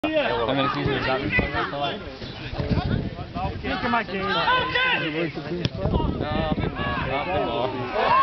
How many seasons has that been for? Look at my game. No, I've been more.